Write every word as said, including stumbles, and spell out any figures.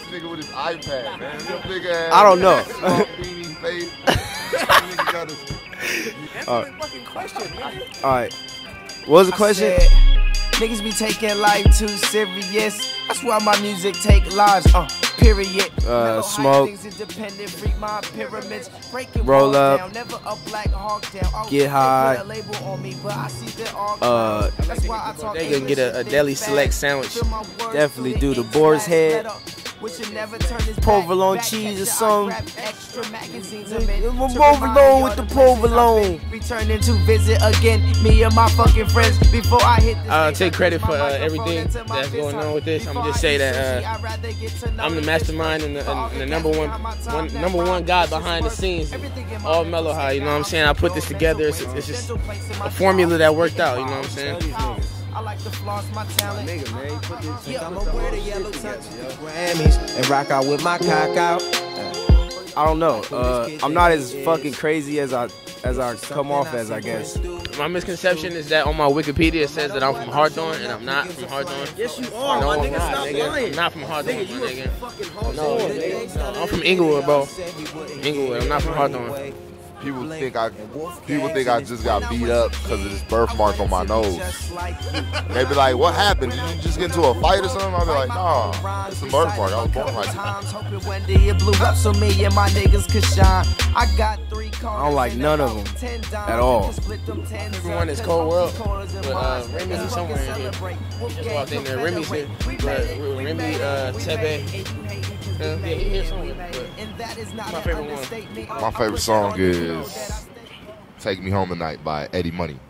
nigga with his iPad, man. Your big ass. I don't know. Beanie face. Answer the fucking question, man. All right. What was the question? Said, niggas be taking life too serious. That's why my music take lives. Uh, period. Uh, smoke. Roll up. Get high. Uh, they gonna get a, a deli select sandwich. Definitely do the boar's head. Provolone cheese or something. Provolone with the provolone. Returning to visit again, me and my fucking friends before I hit the I'll take credit for uh, everything that's going on with this. I'm gonna just say that uh, I'm the mastermind and the, and the number one, one number one guy behind the scenes. All MellowHigh, you know what I'm saying? I put this together. It's, it's just a formula that worked out. You know what I'm saying? I like to floss my talent. Nigga, man, you put this yeah, I'ma wear the yellow tux with the Grammys and rock out with my cock out. I don't know. Uh, I'm not as fucking crazy as I as I come off as, I guess. My misconception is that on my Wikipedia it says that I'm from Hawthorne, and I'm not from Hawthorne. Yes, you are. No, My I'm nigga, not, stop nigga. lying. I'm not from Hawthorne, Nigga, my you nigga. fucking Hawthorne. No, nigga. No, I'm from Inglewood, bro. Inglewood. I'm not from Hawthorne. People think I people think I just got beat up because of this birthmark on my nose. They be like, "What happened? Did you just get into a fight or something?" I be like, "Nah, it's a birthmark. I was born like that." I don't like none of them at all. Everyone is Cold World, but uh, Remy's somewhere in here. Just walked in there. Remy's here, but Remy, uh, Tebe. Uh, yeah, he here somewhere. But my favorite one. My favorite song is "Take Me Home Tonight" by Eddie Money.